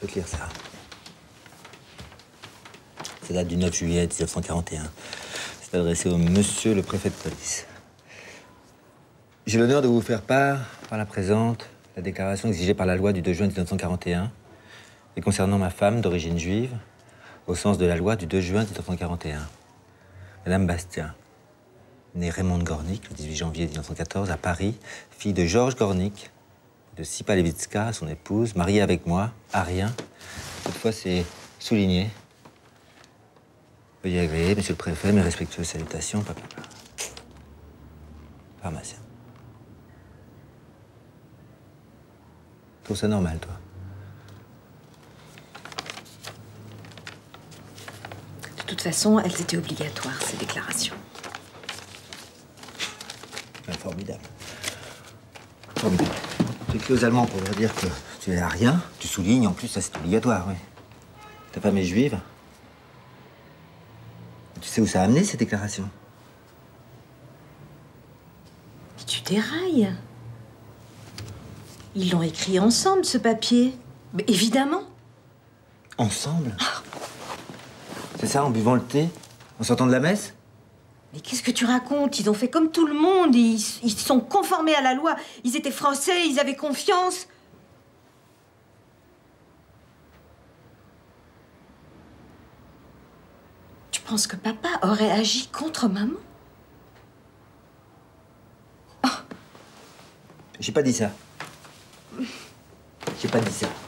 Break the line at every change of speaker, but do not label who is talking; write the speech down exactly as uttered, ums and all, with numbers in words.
peux te lire ça. Ça date du neuf juillet mille neuf cent quarante et un. C'est adressé au monsieur le préfet de police. J'ai l'honneur de vous faire part, par la présente, la déclaration exigée par la loi du deux juin mille neuf cent quarante et un et concernant ma femme d'origine juive, au sens de la loi du deux juin mille neuf cent quarante et un. Madame Bastien, née Raymond Gornik, le dix-huit janvier mille neuf cent quatorze, à Paris, fille de Georges Gornik, de Sipa Levitska, son épouse, mariée avec moi, à rien. Cette fois, c'est souligné. Veuillez agréer, monsieur le préfet, mes respectueuses salutations, papa. Pharmacien. Tu trouves ça normal, toi?
De toute façon, elles étaient obligatoires, ces déclarations.
Ah, formidable. Formidable. Tu écris aux Allemands pour leur dire que tu es à rien. Tu soulignes, en plus, ça c'est obligatoire, oui. Ta femme est juive. Tu sais où ça a amené, ces déclarations?
Mais tu dérailles. Ils l'ont écrit ensemble, ce papier. Mais évidemment.
Ensemble? C'est ça, en buvant le thé? En sortant de la messe?
Mais qu'est-ce que tu racontes? Ils ont fait comme tout le monde. Ils, ils se sont conformés à la loi. Ils étaient français, ils avaient confiance. Tu penses que papa aurait agi contre maman?
Oh. J'ai pas dit ça. J'ai pas dit ça.